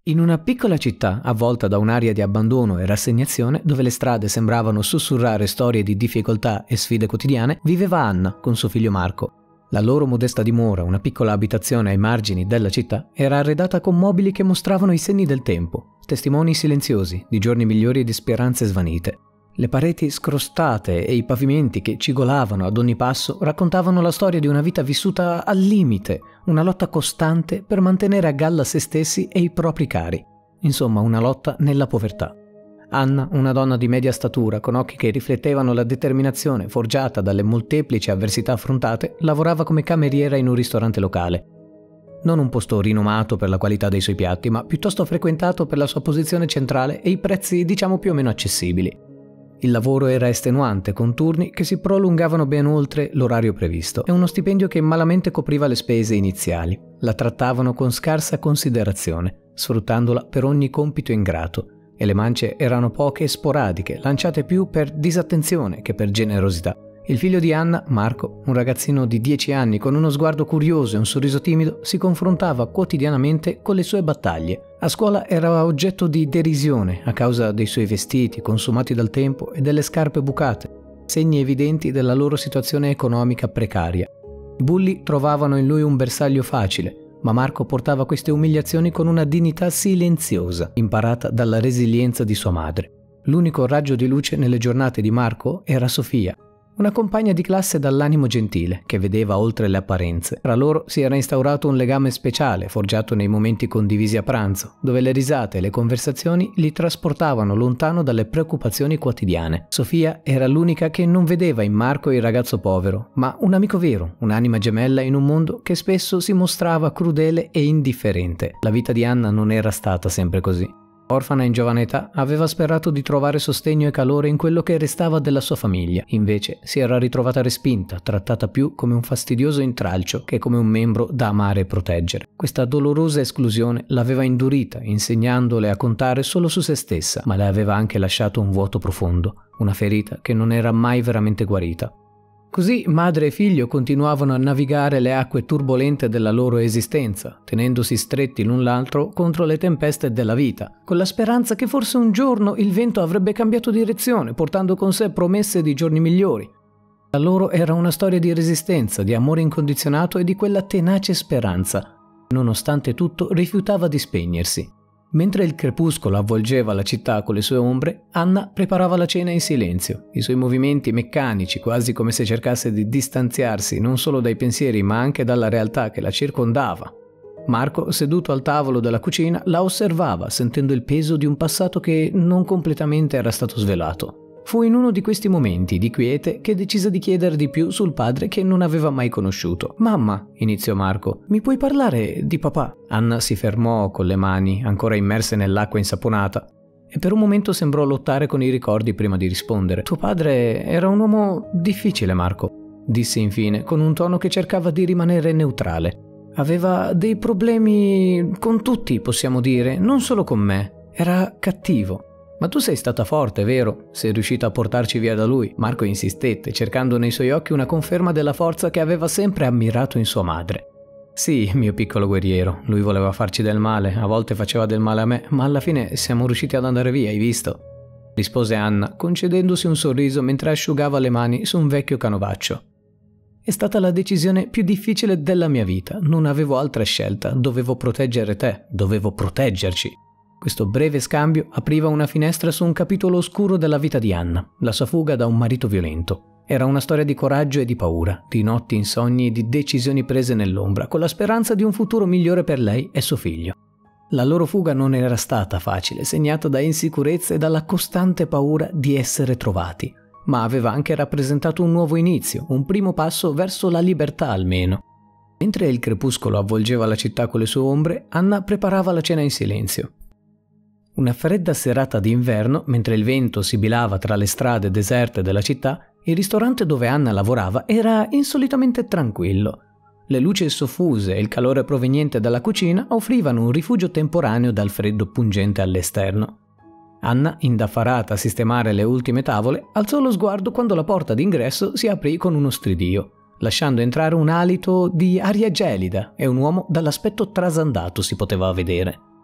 In una piccola città, avvolta da un'aria di abbandono e rassegnazione, dove le strade sembravano sussurrare storie di difficoltà e sfide quotidiane, viveva Anna con suo figlio Marco. La loro modesta dimora, una piccola abitazione ai margini della città, era arredata con mobili che mostravano i segni del tempo, testimoni silenziosi di giorni migliori e di speranze svanite. Le pareti scrostate e i pavimenti che cigolavano ad ogni passo raccontavano la storia di una vita vissuta al limite, una lotta costante per mantenere a galla se stessi e i propri cari. Insomma, una lotta nella povertà. Anna, una donna di media statura, con occhi che riflettevano la determinazione forgiata dalle molteplici avversità affrontate, lavorava come cameriera in un ristorante locale. Non un posto rinomato per la qualità dei suoi piatti, ma piuttosto frequentato per la sua posizione centrale e i prezzi, diciamo, più o meno accessibili. Il lavoro era estenuante, con turni che si prolungavano ben oltre l'orario previsto e uno stipendio che malamente copriva le spese iniziali. La trattavano con scarsa considerazione, sfruttandola per ogni compito ingrato, e le mance erano poche e sporadiche, lanciate più per disattenzione che per generosità. Il figlio di Anna, Marco, un ragazzino di 10 anni con uno sguardo curioso e un sorriso timido, si confrontava quotidianamente con le sue battaglie. A scuola era oggetto di derisione a causa dei suoi vestiti consumati dal tempo e delle scarpe bucate, segni evidenti della loro situazione economica precaria. I bulli trovavano in lui un bersaglio facile, ma Marco portava queste umiliazioni con una dignità silenziosa, imparata dalla resilienza di sua madre. L'unico raggio di luce nelle giornate di Marco era Sofia, una compagna di classe dall'animo gentile, che vedeva oltre le apparenze. Tra loro si era instaurato un legame speciale, forgiato nei momenti condivisi a pranzo, dove le risate e le conversazioni li trasportavano lontano dalle preoccupazioni quotidiane. Sofia era l'unica che non vedeva in Marco il ragazzo povero, ma un amico vero, un'anima gemella in un mondo che spesso si mostrava crudele e indifferente. La vita di Anna non era stata sempre così. Orfana in giovane età, aveva sperato di trovare sostegno e calore in quello che restava della sua famiglia. Invece si era ritrovata respinta, trattata più come un fastidioso intralcio che come un membro da amare e proteggere. Questa dolorosa esclusione l'aveva indurita, insegnandole a contare solo su se stessa, ma le aveva anche lasciato un vuoto profondo, una ferita che non era mai veramente guarita. Così madre e figlio continuavano a navigare le acque turbolente della loro esistenza, tenendosi stretti l'un l'altro contro le tempeste della vita, con la speranza che forse un giorno il vento avrebbe cambiato direzione, portando con sé promesse di giorni migliori. La loro era una storia di resistenza, di amore incondizionato e di quella tenace speranza, che nonostante tutto rifiutava di spegnersi. Mentre il crepuscolo avvolgeva la città con le sue ombre, Anna preparava la cena in silenzio, i suoi movimenti meccanici, quasi come se cercasse di distanziarsi non solo dai pensieri ma anche dalla realtà che la circondava. Marco, seduto al tavolo della cucina, la osservava, sentendo il peso di un passato che non completamente era stato svelato. Fu in uno di questi momenti di quiete che decise di chiedere di più sul padre che non aveva mai conosciuto. «Mamma», iniziò Marco, «mi puoi parlare di papà?» Anna si fermò con le mani ancora immerse nell'acqua insaponata e per un momento sembrò lottare con i ricordi prima di rispondere. «Tuo padre era un uomo difficile, Marco», disse infine con un tono che cercava di rimanere neutrale. «Aveva dei problemi con tutti, possiamo dire, non solo con me. Era cattivo. Ma tu sei stata forte, vero? Sei riuscita a portarci via da lui?» Marco insistette, cercando nei suoi occhi una conferma della forza che aveva sempre ammirato in sua madre. «Sì, mio piccolo guerriero, lui voleva farci del male, a volte faceva del male a me, ma alla fine siamo riusciti ad andare via, hai visto?» rispose Anna, concedendosi un sorriso mentre asciugava le mani su un vecchio canovaccio. «È stata la decisione più difficile della mia vita, non avevo altra scelta, dovevo proteggere te, dovevo proteggerci». Questo breve scambio apriva una finestra su un capitolo oscuro della vita di Anna, la sua fuga da un marito violento. Era una storia di coraggio e di paura, di notti insonni e di decisioni prese nell'ombra, con la speranza di un futuro migliore per lei e suo figlio. La loro fuga non era stata facile, segnata da insicurezze e dalla costante paura di essere trovati, ma aveva anche rappresentato un nuovo inizio, un primo passo verso la libertà almeno. Mentre il crepuscolo avvolgeva la città con le sue ombre, Anna preparava la cena in silenzio. Una fredda serata d'inverno, mentre il vento sibilava tra le strade deserte della città, il ristorante dove Anna lavorava era insolitamente tranquillo. Le luci soffuse e il calore proveniente dalla cucina offrivano un rifugio temporaneo dal freddo pungente all'esterno. Anna, indaffarata a sistemare le ultime tavole, alzò lo sguardo quando la porta d'ingresso si aprì con uno stridio, lasciando entrare un alito di aria gelida e un uomo dall'aspetto trasandato si poteva vedere.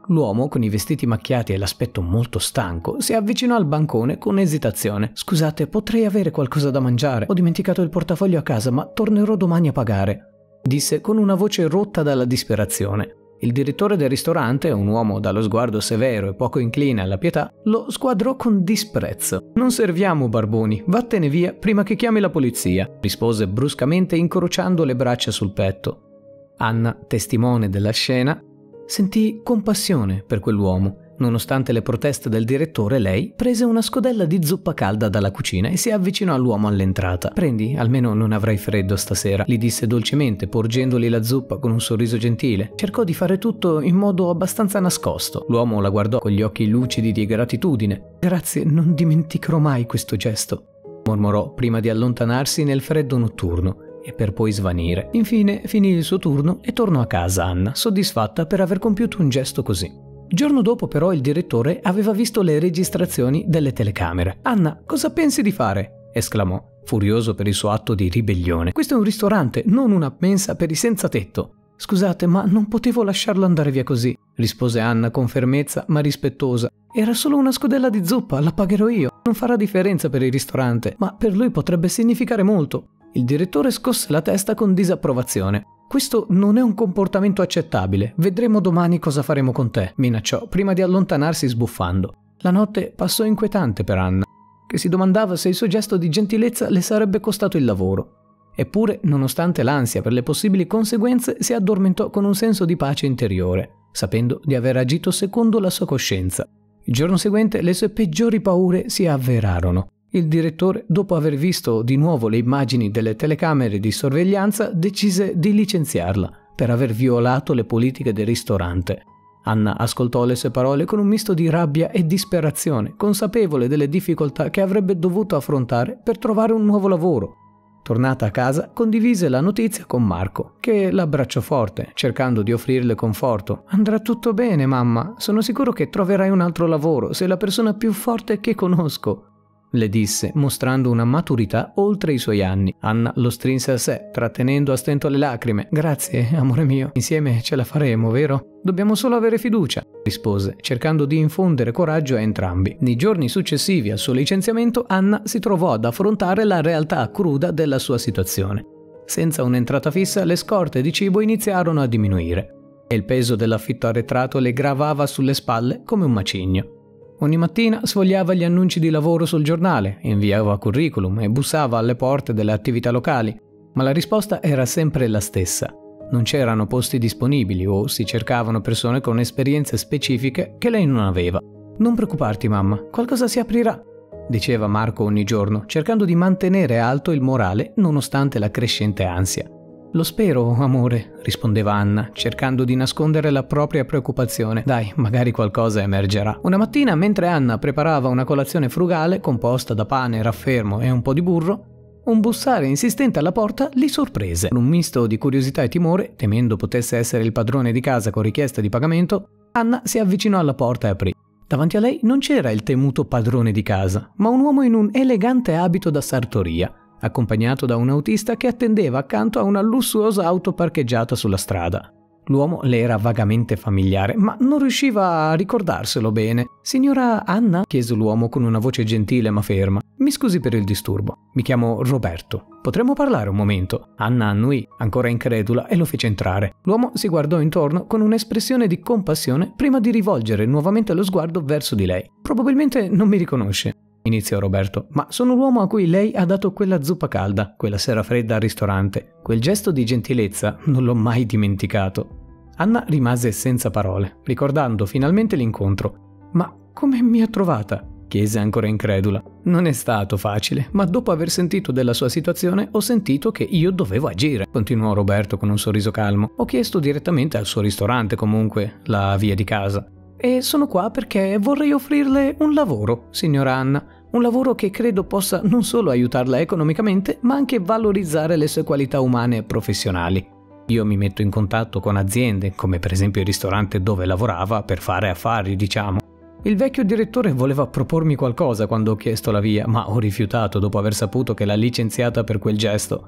L'uomo, con i vestiti macchiati e l'aspetto molto stanco, si avvicinò al bancone con esitazione. «Scusate, potrei avere qualcosa da mangiare? Ho dimenticato il portafoglio a casa, ma tornerò domani a pagare», disse con una voce rotta dalla disperazione. Il direttore del ristorante, un uomo dallo sguardo severo e poco incline alla pietà, lo squadrò con disprezzo. «Non serviamo barboni, vattene via prima che chiami la polizia», rispose bruscamente incrociando le braccia sul petto. Anna, testimone della scena, sentì compassione per quell'uomo. Nonostante le proteste del direttore, lei prese una scodella di zuppa calda dalla cucina e si avvicinò all'uomo all'entrata. «Prendi, almeno non avrai freddo stasera», gli disse dolcemente, porgendogli la zuppa con un sorriso gentile. Cercò di fare tutto in modo abbastanza nascosto. L'uomo la guardò con gli occhi lucidi di gratitudine. «Grazie, non dimenticherò mai questo gesto», mormorò prima di allontanarsi nel freddo notturno e per poi svanire. Infine finì il suo turno e tornò a casa Anna, soddisfatta per aver compiuto un gesto così. Il giorno dopo però il direttore aveva visto le registrazioni delle telecamere. «Anna, cosa pensi di fare?» esclamò, furioso per il suo atto di ribellione. «Questo è un ristorante, non una mensa per i senza tetto». «Scusate, ma non potevo lasciarlo andare via così», rispose Anna con fermezza ma rispettosa. «Era solo una scodella di zuppa, la pagherò io. Non farà differenza per il ristorante, ma per lui potrebbe significare molto». Il direttore scosse la testa con disapprovazione. «Questo non è un comportamento accettabile. Vedremo domani cosa faremo con te», minacciò, prima di allontanarsi sbuffando. La notte passò inquietante per Anna, che si domandava se il suo gesto di gentilezza le sarebbe costato il lavoro. Eppure, nonostante l'ansia per le possibili conseguenze, si addormentò con un senso di pace interiore, sapendo di aver agito secondo la sua coscienza. Il giorno seguente le sue peggiori paure si avverarono. Il direttore, dopo aver visto di nuovo le immagini delle telecamere di sorveglianza, decise di licenziarla per aver violato le politiche del ristorante. Anna ascoltò le sue parole con un misto di rabbia e disperazione, consapevole delle difficoltà che avrebbe dovuto affrontare per trovare un nuovo lavoro. Tornata a casa, condivise la notizia con Marco, che l'abbracciò forte, cercando di offrirle conforto. «Andrà tutto bene, mamma. Sono sicuro che troverai un altro lavoro. Sei la persona più forte che conosco», le disse, mostrando una maturità oltre i suoi anni. Anna lo strinse a sé, trattenendo a stento le lacrime. «Grazie, amore mio. Insieme ce la faremo, vero? Dobbiamo solo avere fiducia», rispose, cercando di infondere coraggio a entrambi. Nei giorni successivi al suo licenziamento, Anna si trovò ad affrontare la realtà cruda della sua situazione. Senza un'entrata fissa, le scorte di cibo iniziarono a diminuire e il peso dell'affitto arretrato le gravava sulle spalle come un macigno. Ogni mattina sfogliava gli annunci di lavoro sul giornale, inviava curriculum e bussava alle porte delle attività locali, ma la risposta era sempre la stessa. Non c'erano posti disponibili o si cercavano persone con esperienze specifiche che lei non aveva. «Non preoccuparti, mamma, qualcosa si aprirà», diceva Marco ogni giorno, cercando di mantenere alto il morale nonostante la crescente ansia. «Lo spero, amore», rispondeva Anna, cercando di nascondere la propria preoccupazione. «Dai, magari qualcosa emergerà». Una mattina, mentre Anna preparava una colazione frugale composta da pane, raffermo e un po' di burro, un bussare insistente alla porta li sorprese. Con un misto di curiosità e timore, temendo potesse essere il padrone di casa con richiesta di pagamento, Anna si avvicinò alla porta e aprì. Davanti a lei non c'era il temuto padrone di casa, ma un uomo in un elegante abito da sartoria, accompagnato da un autista che attendeva accanto a una lussuosa auto parcheggiata sulla strada. L'uomo le era vagamente familiare, ma non riusciva a ricordarselo bene. «Signora Anna?» chiese l'uomo con una voce gentile ma ferma. «Mi scusi per il disturbo. Mi chiamo Roberto. Potremmo parlare un momento?» Anna annui, ancora incredula, e lo fece entrare. L'uomo si guardò intorno con un'espressione di compassione prima di rivolgere nuovamente lo sguardo verso di lei. «Probabilmente non mi riconosce», iniziò Roberto, «ma sono l'uomo a cui lei ha dato quella zuppa calda, quella sera fredda al ristorante. Quel gesto di gentilezza non l'ho mai dimenticato». Anna rimase senza parole, ricordando finalmente l'incontro. «Ma come mi ha trovata?» chiese ancora incredula. «Non è stato facile, ma dopo aver sentito della sua situazione ho sentito che io dovevo agire», continuò Roberto con un sorriso calmo. «Ho chiesto direttamente al suo ristorante, comunque, la via di casa. E sono qua perché vorrei offrirle un lavoro, signora Anna, un lavoro che credo possa non solo aiutarla economicamente, ma anche valorizzare le sue qualità umane e professionali. Io mi metto in contatto con aziende, come per esempio il ristorante dove lavorava, per fare affari, diciamo. Il vecchio direttore voleva propormi qualcosa quando ho chiesto la via, ma ho rifiutato dopo aver saputo che l'ha licenziata per quel gesto.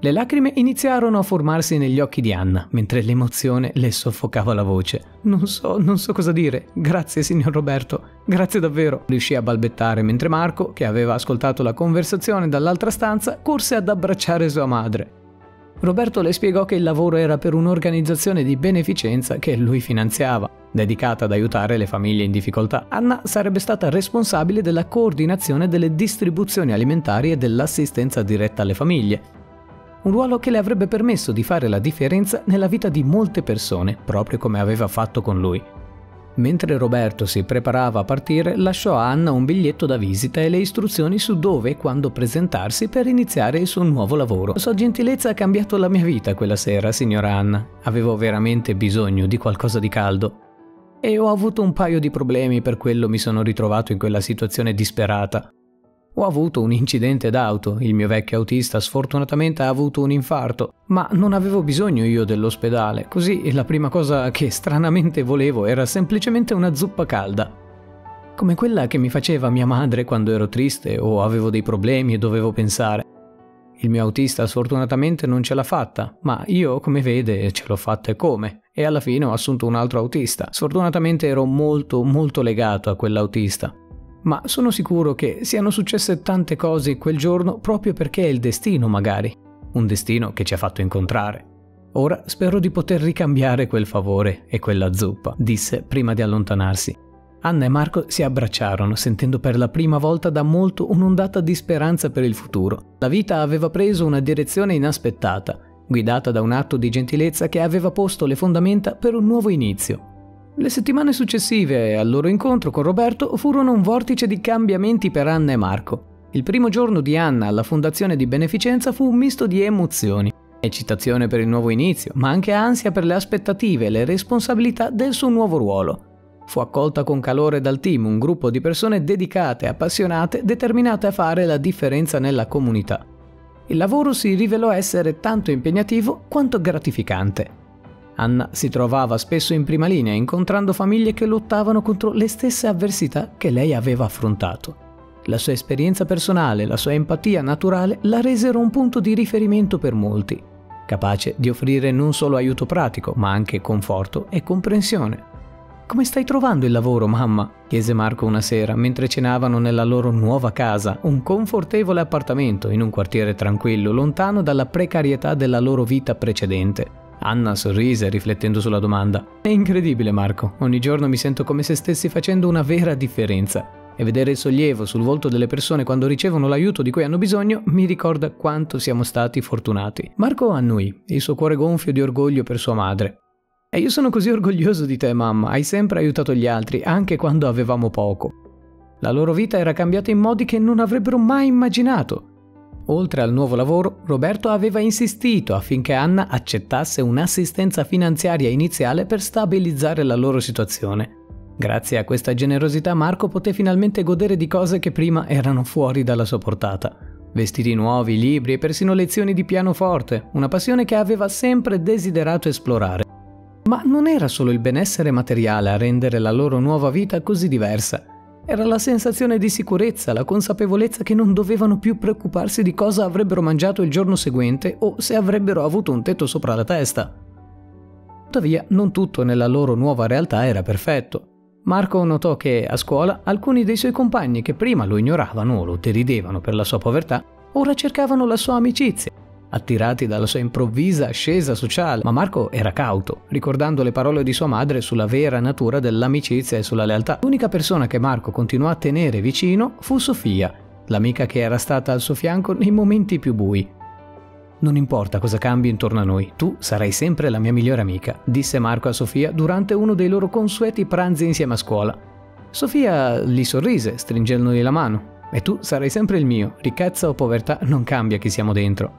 Le lacrime iniziarono a formarsi negli occhi di Anna, mentre l'emozione le soffocava la voce. Non so cosa dire. Grazie, signor Roberto. Grazie davvero. Riuscì a balbettare mentre Marco, che aveva ascoltato la conversazione dall'altra stanza, corse ad abbracciare sua madre. Roberto le spiegò che il lavoro era per un'organizzazione di beneficenza che lui finanziava, dedicata ad aiutare le famiglie in difficoltà. Anna sarebbe stata responsabile della coordinazione delle distribuzioni alimentari e dell'assistenza diretta alle famiglie. Un ruolo che le avrebbe permesso di fare la differenza nella vita di molte persone, proprio come aveva fatto con lui. Mentre Roberto si preparava a partire, lasciò a Anna un biglietto da visita e le istruzioni su dove e quando presentarsi per iniziare il suo nuovo lavoro. La sua gentilezza ha cambiato la mia vita quella sera, signora Anna. Avevo veramente bisogno di qualcosa di caldo. E ho avuto un paio di problemi, per quello mi sono ritrovato in quella situazione disperata. Ho avuto un incidente d'auto, il mio vecchio autista sfortunatamente ha avuto un infarto, ma non avevo bisogno io dell'ospedale, così la prima cosa che stranamente volevo era semplicemente una zuppa calda. Come quella che mi faceva mia madre quando ero triste o avevo dei problemi e dovevo pensare. Il mio autista sfortunatamente non ce l'ha fatta, ma io, come vede, ce l'ho fatta e come. E alla fine ho assunto un altro autista. Sfortunatamente ero molto legato a quell'autista. Ma sono sicuro che siano successe tante cose quel giorno proprio perché è il destino, magari. Un destino che ci ha fatto incontrare. Ora spero di poter ricambiare quel favore e quella zuppa, disse prima di allontanarsi. Anna e Marco si abbracciarono, sentendo per la prima volta da molto un'ondata di speranza per il futuro. La vita aveva preso una direzione inaspettata, guidata da un atto di gentilezza che aveva posto le fondamenta per un nuovo inizio. Le settimane successive al loro incontro con Roberto furono un vortice di cambiamenti per Anna e Marco. Il primo giorno di Anna alla fondazione di beneficenza fu un misto di emozioni, eccitazione per il nuovo inizio, ma anche ansia per le aspettative e le responsabilità del suo nuovo ruolo. Fu accolta con calore dal team, un gruppo di persone dedicate, appassionate, determinate a fare la differenza nella comunità. Il lavoro si rivelò essere tanto impegnativo quanto gratificante. Anna si trovava spesso in prima linea, incontrando famiglie che lottavano contro le stesse avversità che lei aveva affrontato. La sua esperienza personale, la sua empatia naturale la resero un punto di riferimento per molti, capace di offrire non solo aiuto pratico, ma anche conforto e comprensione. «Come stai trovando il lavoro, mamma?» chiese Marco una sera, mentre cenavano nella loro nuova casa, un confortevole appartamento in un quartiere tranquillo, lontano dalla precarietà della loro vita precedente. Anna sorrise riflettendo sulla domanda. «È incredibile, Marco. Ogni giorno mi sento come se stessi facendo una vera differenza. E vedere il sollievo sul volto delle persone quando ricevono l'aiuto di cui hanno bisogno mi ricorda quanto siamo stati fortunati». Marco annui, il suo cuore gonfio di orgoglio per sua madre. «E io sono così orgoglioso di te, mamma. Hai sempre aiutato gli altri, anche quando avevamo poco». La loro vita era cambiata in modi che non avrebbero mai immaginato. Oltre al nuovo lavoro, Roberto aveva insistito affinché Anna accettasse un'assistenza finanziaria iniziale per stabilizzare la loro situazione. Grazie a questa generosità Marco poté finalmente godere di cose che prima erano fuori dalla sua portata. Vestiti nuovi, libri e persino lezioni di pianoforte, una passione che aveva sempre desiderato esplorare. Ma non era solo il benessere materiale a rendere la loro nuova vita così diversa. Era la sensazione di sicurezza, la consapevolezza che non dovevano più preoccuparsi di cosa avrebbero mangiato il giorno seguente o se avrebbero avuto un tetto sopra la testa. Tuttavia, non tutto nella loro nuova realtà era perfetto. Marco notò che, a scuola, alcuni dei suoi compagni che prima lo ignoravano o lo deridevano per la sua povertà, ora cercavano la sua amicizia, attirati dalla sua improvvisa ascesa sociale. Ma Marco era cauto, ricordando le parole di sua madre sulla vera natura dell'amicizia e sulla lealtà. L'unica persona che Marco continuò a tenere vicino fu Sofia, l'amica che era stata al suo fianco nei momenti più bui. «Non importa cosa cambi intorno a noi, tu sarai sempre la mia migliore amica», disse Marco a Sofia durante uno dei loro consueti pranzi insieme a scuola. Sofia gli sorrise, stringendogli la mano. «E tu sarai sempre il mio, ricchezza o povertà non cambia chi siamo dentro».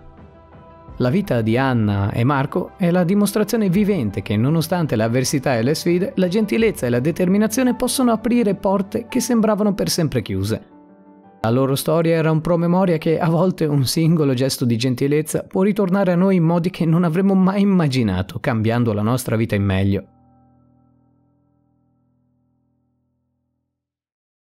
La vita di Anna e Marco è la dimostrazione vivente che, nonostante le avversità e le sfide, la gentilezza e la determinazione possono aprire porte che sembravano per sempre chiuse. La loro storia era un promemoria che a volte un singolo gesto di gentilezza può ritornare a noi in modi che non avremmo mai immaginato, cambiando la nostra vita in meglio.